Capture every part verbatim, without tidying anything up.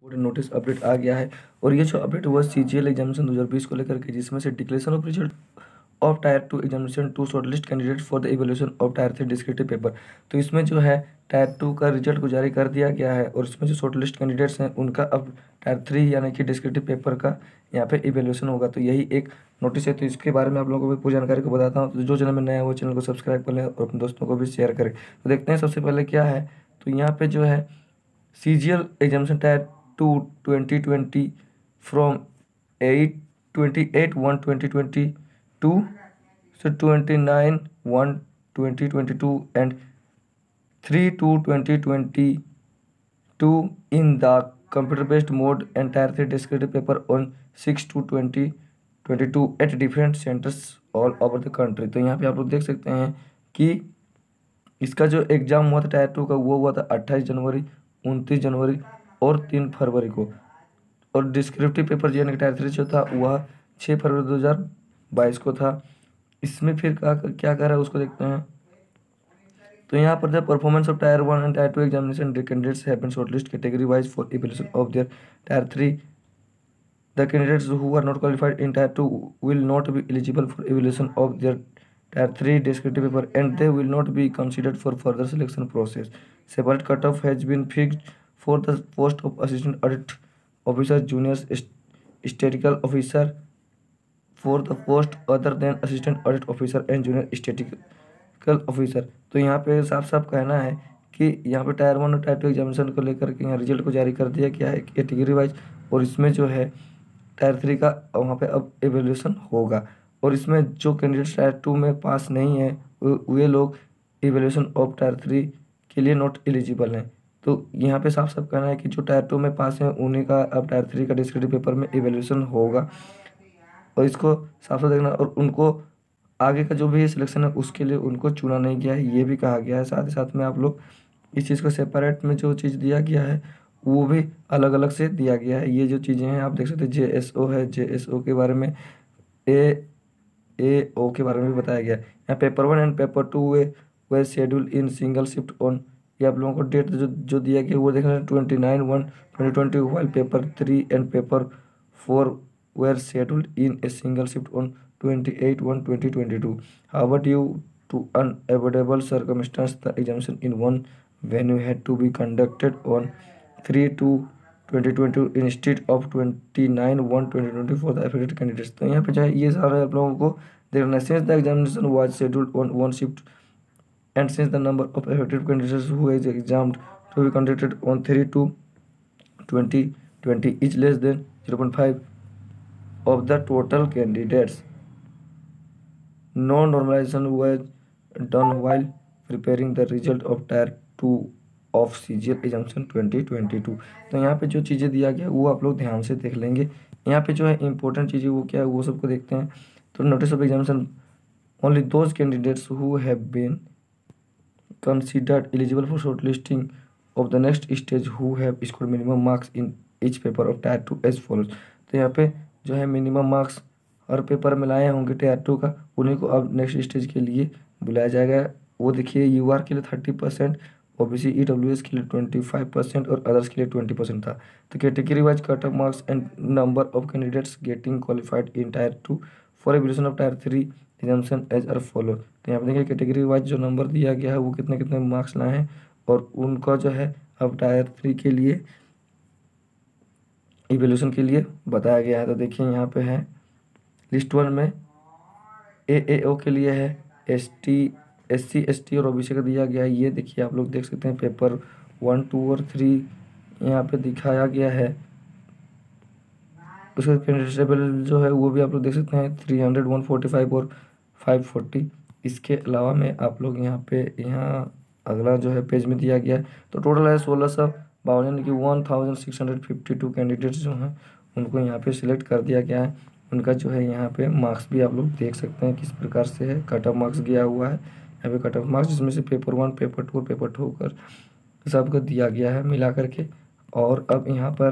Notice update आ गया है और ये जो अपडेट हुआ सीजीएल एग्जामिनेशन दो हज़ार बीस को लेकर के, जिसमें से declaration of result of tier two examination to shortlist candidate for the evaluation of tier three descriptive paper. तो इसमें जो है टायर टू का रिजल्ट को जारी कर दिया गया है और इसमें जो शॉर्टलिस्ट कैंडिडेट्स हैं उनका अब टायर थ्री यानी कि डिस्क्रिप्टिव पेपर का यहाँ पे इवैल्यूएशन होगा। तो यही एक नोटिस है, तो इसके बारे में आप लोगों को भी पूरी जानकारी को बताता हूँ। तो जो चैनल में नया है वो चैनल को सब्सक्राइब कर लें और अपने दोस्तों को भी शेयर करें। तो देखते हैं सबसे पहले क्या है। तो यहाँ पे जो है CGL examination tier two twenty twenty from eight twenty eight one twenty twenty two से twenty nine one twenty twenty two and three two twenty twenty two in the computer based mode and tier three descriptive paper on six two twenty twenty two at different centres all over the country. तो यहाँ पे आप लोग देख सकते हैं कि इसका जो एग्ज़ाम हुआ था टायर टू का वो हुआ था अट्ठाईस जनवरी, उनतीस जनवरी और तीन फरवरी को। और डिस्क्रिप्टिव पेपर यानी कि टायर थ्री जो था वह छः फरवरी दो हज़ार बाईस को था। इसमें फिर क्या क्या कर रहा है उसको देखते हैं। तो यहाँ पर the performance of tier one and tier two examination candidates have been shortlist category wise for evaluation of their tier three. The candidates who are not qualified in tier two will not be eligible for evaluation of their tier three descriptive paper and they will not be considered for further selection process. Separate cutoff has been fixed for the post of assistant audit officer, junior statistical officer for the post other than assistant audit officer and junior statistical officer। तो यहाँ पे साफ साफ कहना है कि यहाँ पे टायर वन और टायर टू एग्जामिनेशन को लेकर के यहाँ रिजल्ट को जारी कर दिया गया है कैटेगरी वाइज और इसमें जो है टायर थ्री का वहाँ पे अब एवेल्यूशन होगा और इसमें जो कैंडिडेट्स टायर टू में पास नहीं है वे लोग एवेल्यूशन ऑफ टायर थ्री के लिए नॉट एलिजिबल हैं। तो यहाँ पे साफ साफ कहना है कि जो टायर टू में पास हैं उन्हीं का अब टायर थ्री का डिस्क्रिप्टिव पेपर में एवेल्यूशन होगा और इसको साफ साफ देखना। और उनको आगे का जो भी सिलेक्शन है उसके लिए उनको चुना नहीं गया है, ये भी कहा गया है। साथ ही साथ में आप लोग इस चीज़ को सेपरेट में जो चीज़ दिया गया है वो भी अलग अलग से दिया गया है। ये जो चीज़ें हैं आप देख सकते हैं, जे एस ओ है, जे एस ओ के बारे में, ए ए ओ के बारे में भी बताया गया है। यहाँ paper one and paper two were were schedule in single shift on, ये आप लोगों को डेट जो जो दिया गया वो देख रहे हैं twenty nine one twenty twenty while paper three and paper four were scheduled in a single shift on twenty eight one twenty twenty two. How due to unavoidable circumstance the examination in one venue had to be conducted on three two twenty twenty instead of twenty-nine one twenty twenty for the affected candidates। तो यहाँ पे जो है ये सारे आप लोगों को देखना है। since the examination was scheduled on one shift and since the number of affected candidates who is examined to be conducted on three two twenty twenty is less than zero point five of the total candidates, no normalization was done while preparing the result of tier two of CGL examination twenty twenty two. तो यहाँ पे जो चीज़ें दिया गया वो आप लोग ध्यान से देख लेंगे। यहाँ पे जो है इंपॉर्टेंट चीज़ें वो क्या है वो सबको देखते हैं। तो notice of examination only those candidates who have been considered eligible for short listing of the next stage who have scored minimum marks in each paper of tier two as follows. तो यहाँ पे जो है minimum marks हर paper में लाए होंगे tyre two का, उन्हीं को अब नेक्स्ट स्टेज के लिए बुलाया जाएगा। वो देखिए यू आर के लिए थर्टी परसेंट, ओबीसी ईडब्ल्यूएस के लिए ट्वेंटी फाइव परसेंट और अदर्स के लिए ट्वेंटी परसेंट था। तो category wise cut off marks and number of candidates getting qualified in tier two for evaluation of tier three examination as are follow. तो यहाँ पर देखिए कैटेगरी वाइज जो नंबर दिया गया है वो कितने कितने मार्क्स लाए हैं और उनका जो है अब टायर थ्री के लिए एवल्यूशन के लिए बताया गया है। तो देखिए यहाँ पे है लिस्ट वन में ए ए ओ के लिए है, S T S C S T और ओबीसी का दिया गया है। ये देखिए आप लोग देख सकते हैं पेपर वन टू और थ्री यहाँ पे दिखाया गया है। उसका कैंडिडेट लेवल जो है वो भी आप लोग देख सकते हैं three hundred one forty five और फाइव फोर्टी। इसके अलावा में आप लोग यहाँ पे यहाँ अगला जो है पेज में दिया गया है। तो टोटल है सोलह सौ बावन यानी कि one thousand six hundred fifty two candidates जो हैं उनको यहाँ पे सिलेक्ट कर दिया गया है। उनका जो है यहाँ पे मार्क्स भी आप लोग देख सकते हैं किस प्रकार से है, कट ऑफ मार्क्स गया हुआ है यहाँ पे कट ऑफ मार्क्स, जिसमें से पेपर वन पेपर टू और पेपर टू कर सबको दिया गया है मिला करके। और अब यहाँ पर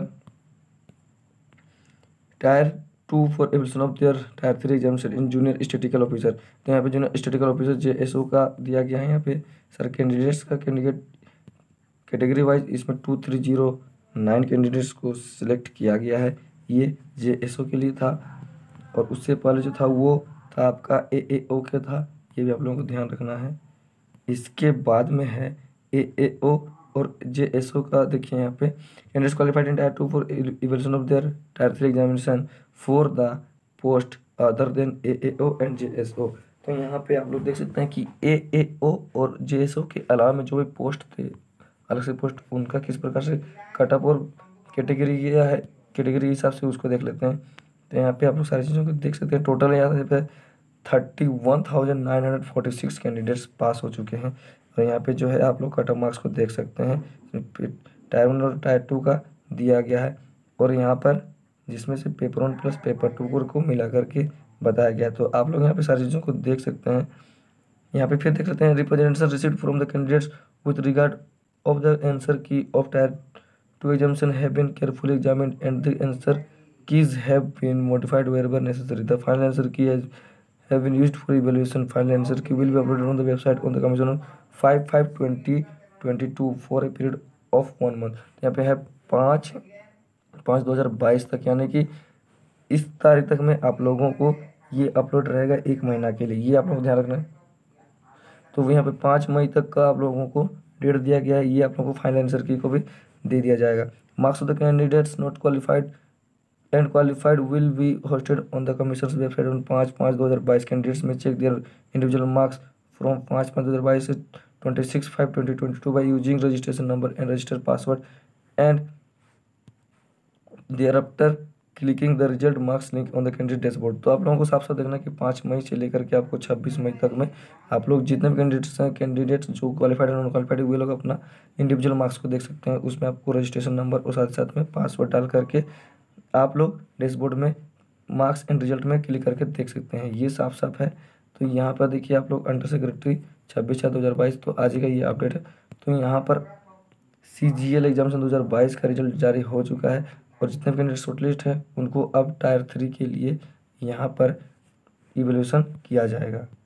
tier two for evaluation of their tier three examination in junior statistical officer. तो यहाँ पे junior statistical officer J S O का दिया गया है। यहाँ पे सर कैंडिडेट्स का कैंडिडेट कैटेगरी वाइज इसमें two three zero nine candidates को सिलेक्ट किया गया है। ये जे एस ओ के लिए था और उससे पहले जो था वो था आपका ए ए ओ के था, ये भी आप लोगों को ध्यान रखना है। इसके बाद में है ए ए ओ और जे एस ओ का। देखिए यहाँ पे candidates qualified in tier two for evaluation of their tier three examination for the post other than A A O and J S O. तो यहाँ पे आप लोग देख सकते हैं कि ए ए ओ और जे एस ओ के अलावा में जो भी पोस्ट थे, अलग से पोस्ट, उनका किस प्रकार से कटअप और कैटेगरी किया है, कैटेगरी के हिसाब से उसको देख लेते हैं। तो यहाँ पे आप लोग सारी चीज़ों को देख सकते हैं। टोटल यहाँ पे thirty one thousand nine hundred forty six candidates pass हो चुके हैं। और यहाँ पे जो है आप लोग कट ऑफ मार्क्स को देख सकते हैं, टायर वन और टायर टू का दिया गया है और यहाँ पर जिसमें से paper one plus paper two को मिला करके बताया गया। तो आप लोग यहाँ पे सारी चीज़ों को देख सकते हैं। यहाँ पे फिर देख सकते हैं representation received from the candidates with regard of the answer key of tier two examination have been carefully examined and the answer keys have been modified wherever necessary. The final answer key has have been used for evaluation. Final answer key will be uploaded on the website on the commission on five five twenty twenty-two for a period of one month. यहाँ पे है पाँच पाँच दो हज़ार बाईस तक, यानी कि इस तारीख तक में आप लोगों को ये अपलोड रहेगा एक महीना के लिए, ये आप लोग ध्यान रखना है। तो यहाँ पे पाँच मई तक का आप लोगों को डेट दिया गया है, ये आप लोगों को फाइनल आंसर की को भी दे दिया जाएगा। Marks of the candidates not qualified and qualified will be hosted on the commission website on पाँच पाँच दो हज़ार बाईस। Candidates may check their individual marks from पाँच पाँच दो हज़ार बाईस से twenty six five twenty twenty two by using registration number and register password and thereafter clicking the result marks link on the candidate dashboard. तो आप लोगों को साफ साफ देखना कि पाँच मई से लेकर के आपको छब्बीस मई तक में आप लोग जितने भी कैंडिडेट्स हैं, कैंडिडेट्स जो क्वालिफाइड और नॉन क्वालिफाइड, वे लोग अपना इंडिविजुअल मार्क्स को देख सकते हैं। उसमें आपको रजिस्ट्रेशन नंबर और साथ साथ में पासवर्ड डाल करके आप लोग डैशबोर्ड में मार्क्स एंड रिजल्ट में क्लिक करके देख सकते हैं। ये साफ साफ है। तो यहाँ पर देखिए आप लोग अंडर सेक्रेटरी छब्बीस चार दो हज़ार बाईस, तो आज ही का ये अपडेट है। तो यहाँ पर सी जी एल एग्जामिनेशन दो हज़ार बाईस का रिजल्ट जारी हो चुका है और जितने भी कैंडिडेट शॉर्टलिस्ट हैं उनको अब टायर थ्री के लिए यहाँ पर इवैल्यूएशन किया जाएगा।